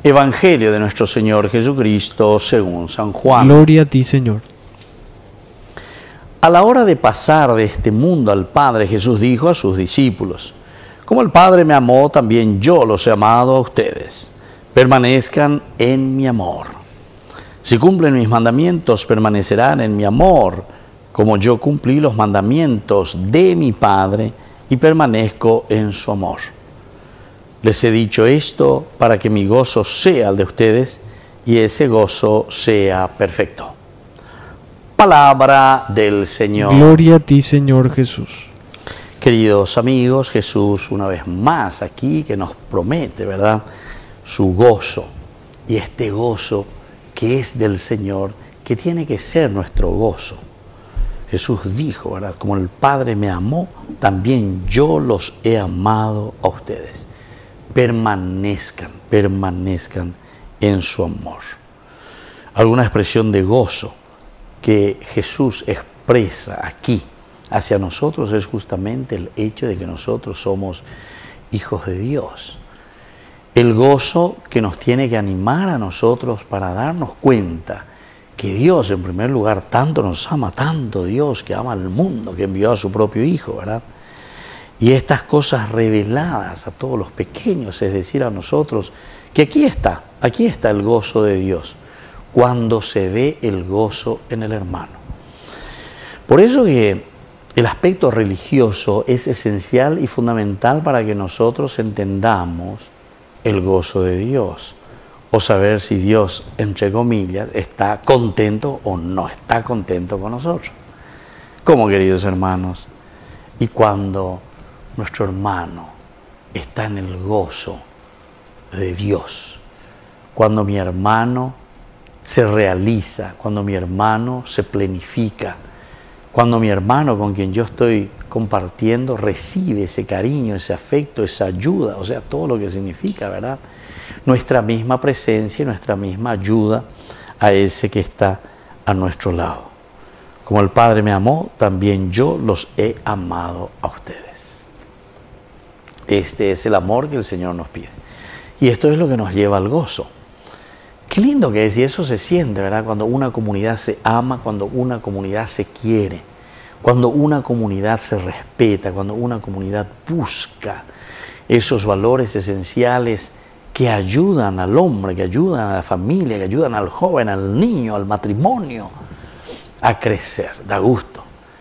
Evangelio de nuestro Señor Jesucristo según San Juan. Gloria a ti, Señor. A la hora de pasar de este mundo al Padre, Jesús dijo a sus discípulos: como el Padre me amó, también yo los he amado a ustedes. Permanezcan en mi amor. Si cumplen mis mandamientos, permanecerán en mi amor, como yo cumplí los mandamientos de mi Padre y permanezco en su amor. Les he dicho esto para que mi gozo sea el de ustedes y ese gozo sea perfecto. Palabra del Señor. Gloria a ti, Señor Jesús. Queridos amigos, Jesús una vez más aquí que nos promete, ¿verdad?, su gozo, y este gozo que es del Señor, que tiene que ser nuestro gozo. Jesús dijo, ¿verdad?, como el Padre me amó, también yo los he amado a ustedes. Permanezcan en su amor. Alguna expresión de gozo que Jesús expresa aquí hacia nosotros es justamente el hecho de que nosotros somos hijos de Dios. El gozo que nos tiene que animar a nosotros para darnos cuenta que Dios, en primer lugar, tanto nos ama, tanto Dios que ama al mundo, que envió a su propio Hijo, ¿verdad? Y estas cosas reveladas a todos los pequeños, es decir, a nosotros, que aquí está el gozo de Dios, cuando se ve el gozo en el hermano. Por eso que el aspecto religioso es esencial y fundamental para que nosotros entendamos el gozo de Dios, o saber si Dios, entre comillas, está contento o no está contento con nosotros. ¿Cómo, queridos hermanos? Y cuando nuestro hermano está en el gozo de Dios, cuando mi hermano se realiza, cuando mi hermano se plenifica, cuando mi hermano con quien yo estoy compartiendo recibe ese cariño, ese afecto, esa ayuda, o sea, todo lo que significa, ¿verdad?, nuestra misma presencia y nuestra misma ayuda a ese que está a nuestro lado. Como el Padre me amó, también yo los he amado a ustedes. Este es el amor que el Señor nos pide. Y esto es lo que nos lleva al gozo. Qué lindo que es, y eso se siente, ¿verdad?, cuando una comunidad se ama, cuando una comunidad se quiere, cuando una comunidad se respeta, cuando una comunidad busca esos valores esenciales que ayudan al hombre, que ayudan a la familia, que ayudan al joven, al niño, al matrimonio a crecer. Da gusto.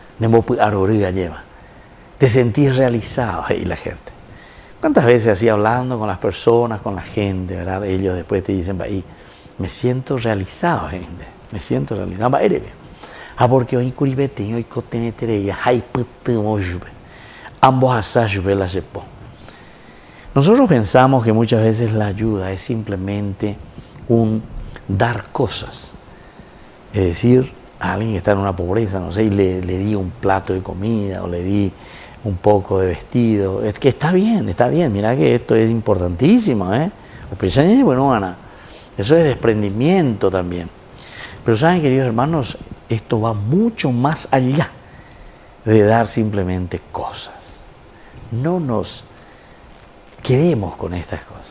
Te sentís realizado ahí, la gente. ¿Cuántas veces así hablando con las personas, con la gente, ¿verdad? Ellos después te dicen, ahí, me siento realizado, gente. Me siento realizado. Porque hoy curibete, hoy cotenetereya, hay putumojbe. Ambos asajbe la sepo. Nosotros pensamos que muchas veces la ayuda es simplemente un dar cosas. Es decir, a alguien que está en una pobreza, no sé, y le di un plato de comida o le di un poco de vestido. Es que está bien, mira que esto es importantísimo, ¿eh? Bueno, Ana, eso es desprendimiento también. Pero saben, queridos hermanos, esto va mucho más allá de dar simplemente cosas. No nos quedemos con estas cosas.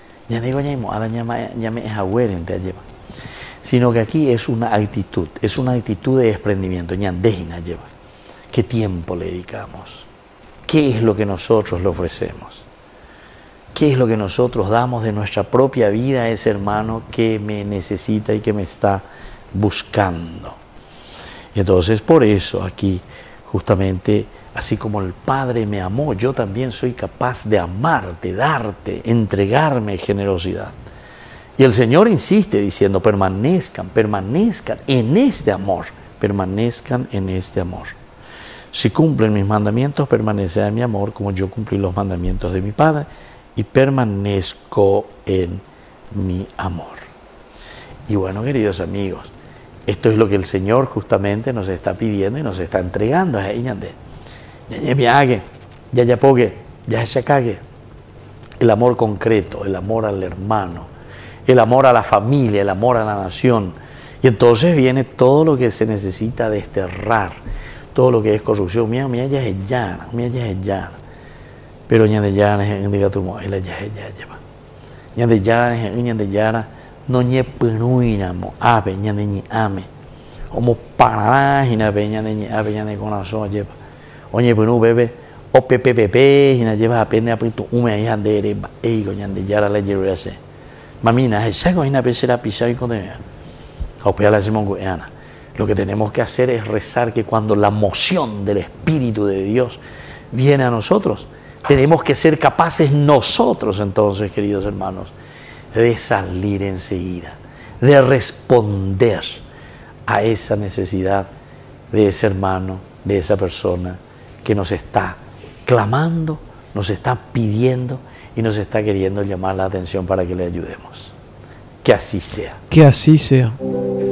Sino que aquí es una actitud de desprendimiento. ¿Qué tiempo le dedicamos? ¿Qué es lo que nosotros le ofrecemos? ¿Qué es lo que nosotros damos de nuestra propia vida a ese hermano que me necesita y que me está buscando? Y entonces por eso aquí justamente, así como el Padre me amó, yo también soy capaz de amarte, darte, entregarme generosidad. Y el Señor insiste diciendo, permanezcan en este amor, permanezcan en este amor. Si cumplen mis mandamientos, permanecerán en mi amor, como yo cumplí los mandamientos de mi Padre, y permanezco en mi amor. Y bueno, queridos amigos, esto es lo que el Señor justamente nos está pidiendo y nos está entregando. El amor concreto, el amor al hermano, el amor a la familia, el amor a la nación. Y entonces viene todo lo que se necesita desterrar, todo lo que es corrupción. Pero Ñande yara no ñe penuinamo ave ñande ñi ame. Como parará y na peña de ñe ave ñande corazón lleva. Oñe penu bebe o pepe y na lleva apende a pitu ume ahí ande eigo ñande yara la yerese. Mamina, esa coina pesera pisado y con lo que tenemos que hacer es rezar que cuando la moción del Espíritu de Dios viene a nosotros, tenemos que ser capaces nosotros entonces, queridos hermanos, de salir enseguida, de responder a esa necesidad de ese hermano, de esa persona que nos está clamando, nos está pidiendo y nos está queriendo llamar la atención para que le ayudemos. Que así sea. Que así sea.